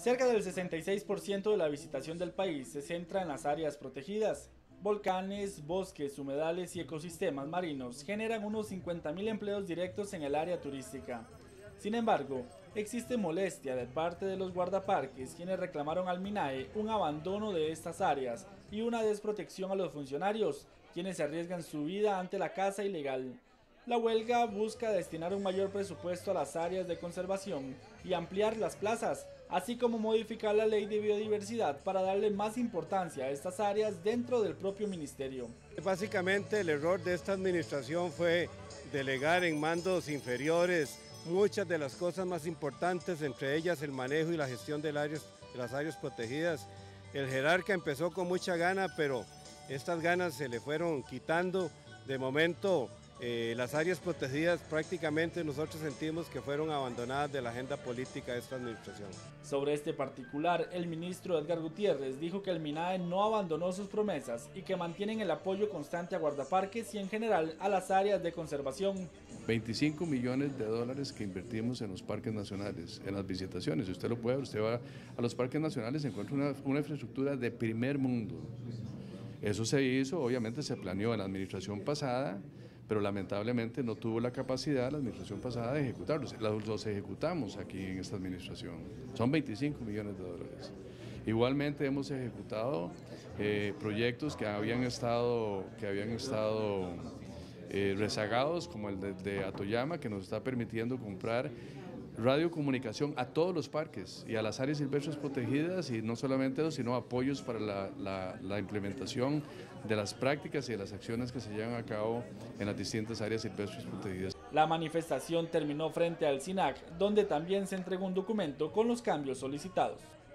Cerca del 66% de la visitación del país se centra en las áreas protegidas. Volcanes, bosques, humedales y ecosistemas marinos generan unos 50.000 empleos directos en el área turística. Sin embargo, existe molestia de parte de los guardaparques, quienes reclamaron al MINAE un abandono de estas áreas y una desprotección a los funcionarios, quienes arriesgan su vida ante la caza ilegal. La huelga busca destinar un mayor presupuesto a las áreas de conservación y ampliar las plazas, así como modificar la ley de biodiversidad para darle más importancia a estas áreas dentro del propio ministerio. Básicamente el error de esta administración fue delegar en mandos inferiores muchas de las cosas más importantes, entre ellas el manejo y la gestión de las áreas protegidas. El jerarca empezó con mucha gana, pero estas ganas se le fueron quitando. De momento, las áreas protegidas prácticamente nosotros sentimos que fueron abandonadas de la agenda política de esta administración. Sobre este particular, el ministro Edgar Gutiérrez dijo que el MINAE no abandonó sus promesas y que mantienen el apoyo constante a guardaparques y en general a las áreas de conservación. 25 millones de dólares que invertimos en los parques nacionales, en las visitaciones. Si usted lo puede, usted va a los parques nacionales y encuentra una infraestructura de primer mundo. Eso se hizo, obviamente se planeó en la administración pasada, pero lamentablemente no tuvo la capacidad la administración pasada de ejecutarlos. Los ejecutamos aquí en esta administración. Son 25 millones de dólares. Igualmente hemos ejecutado proyectos que habían estado rezagados, como el de Atoyama, que nos está permitiendo comprar radiocomunicación a todos los parques y a las áreas silvestres protegidas, y no solamente eso, sino apoyos para la implementación de las prácticas y de las acciones que se llevan a cabo en las distintas áreas silvestres protegidas. La manifestación terminó frente al SINAC, donde también se entregó un documento con los cambios solicitados.